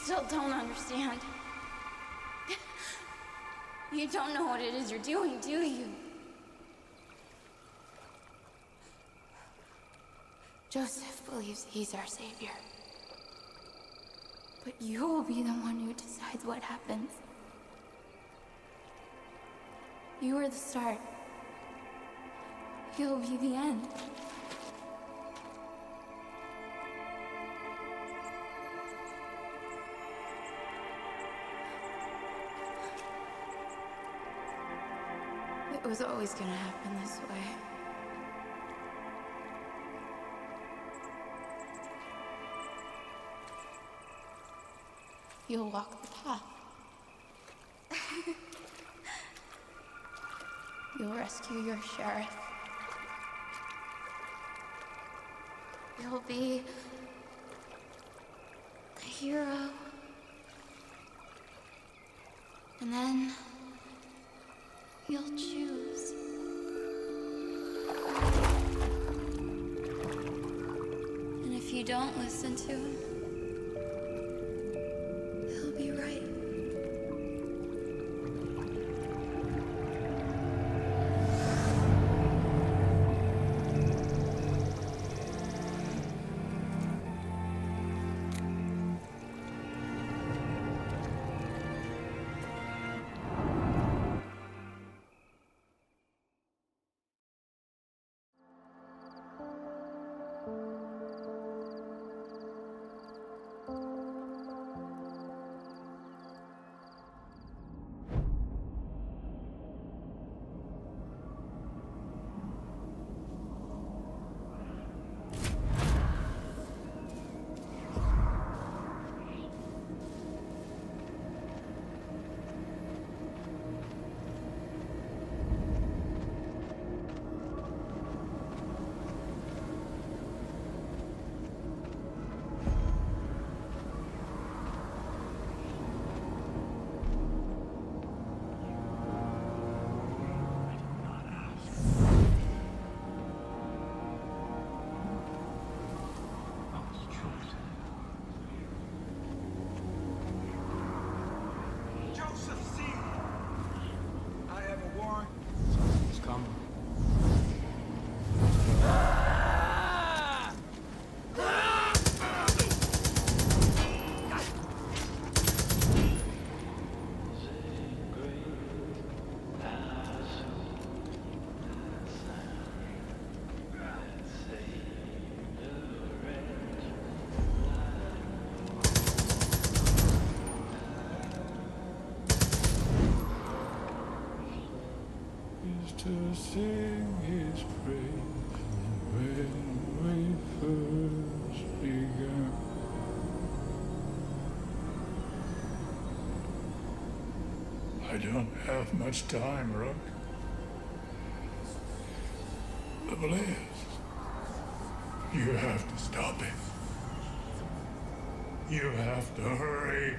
still don't understand. You don't know what it is you're doing, do you? Joseph believes he's our savior. But you will be the one who decides what happens. You are the start. He'll be the end. It was always gonna happen this way. You'll walk the path. You'll rescue your sheriff. You'll be a hero. And then you'll choose. And if you don't listen to him, he'll be right. To sing his praise when we first began. I don't have much time, Rook. The Blaze. You have to stop it. You have to hurry.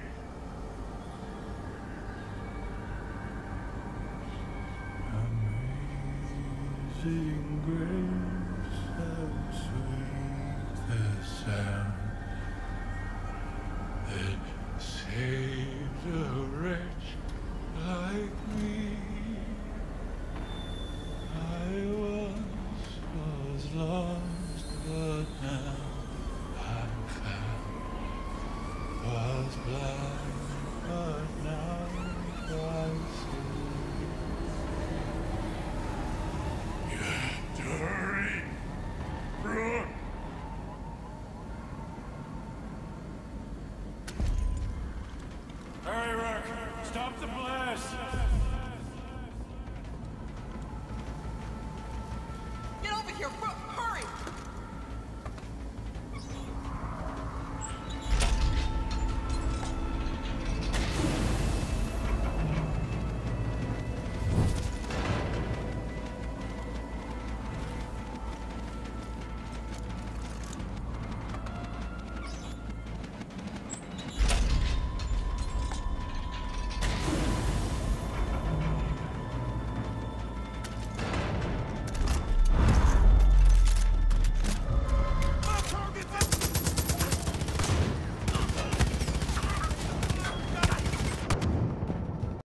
Amazing grace, how sweet the sound that saved a wretch like me. I once was lost, but now I'm found. Was blind, but now I see. Hurry! Run! Hurry, Rook! Stop the blast! Get over here, Rook!